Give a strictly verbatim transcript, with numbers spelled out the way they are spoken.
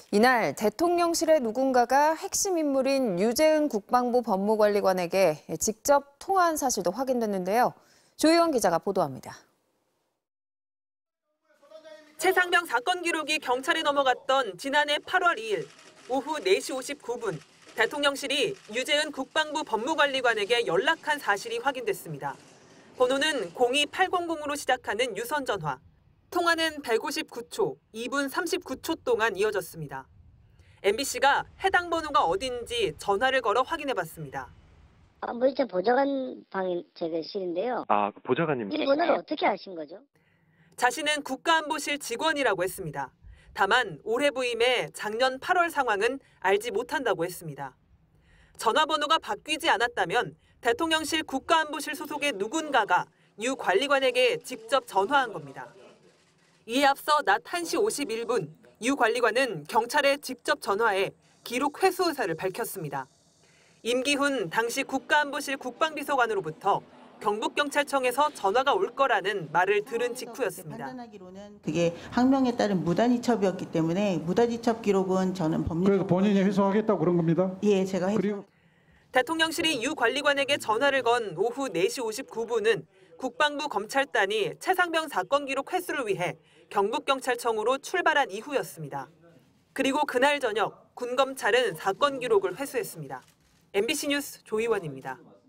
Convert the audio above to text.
이날 대통령실의 누군가가 핵심 인물인 유재은 국방부 법무관리관에게 직접 통화한 사실도 확인됐는데요. 조희원 기자가 보도합니다. 최상병 사건 기록이 경찰에 넘어갔던 지난해 팔월 이일 오후 네 시 오십구 분 대통령실이 유재은 국방부 법무관리관에게 연락한 사실이 확인됐습니다. 번호는 공이팔공공으로 시작하는 유선 전화. 통화는 백오십구 초, 이 분 삼십구 초 동안 이어졌습니다. 엠비씨가 해당 번호가 어딘지 전화를 걸어 확인해봤습니다. 아, 뭐 이제 보좌관 방 제거실인데요. 아, 보좌관님. 이 번호를 어떻게 아신 거죠? 자신은 국가안보실 직원이라고 했습니다. 다만 올해 부임해 작년 팔월 상황은 알지 못한다고 했습니다. 전화번호가 바뀌지 않았다면 대통령실 국가안보실 소속의 누군가가 유 관리관에게 직접 전화한 겁니다. 이에 앞서 낮 한 시 오십일 분 유 관리관은 경찰에 직접 전화해 기록 회수 의사를 밝혔습니다. 임기훈 당시 국가안보실 국방비서관으로부터 경북경찰청에서 전화가 올 거라는 말을 들은 직후였습니다. 판단하기로는 그게 항명에 따른 무단이첩이었기 때문에 무단이첩 기록은 저는 법률. 그래서 본인이 회수하겠다고 그런 겁니다. 예, 제가 회수. 그리고 대통령실이 유 관리관에게 전화를 건 오후 네 시 오십구 분은 국방부 검찰단이 최상병 사건 기록 회수를 위해 경북경찰청으로 출발한 이후였습니다. 그리고 그날 저녁 군 검찰은 사건 기록을 회수했습니다. 엠비씨 뉴스 조희원입니다.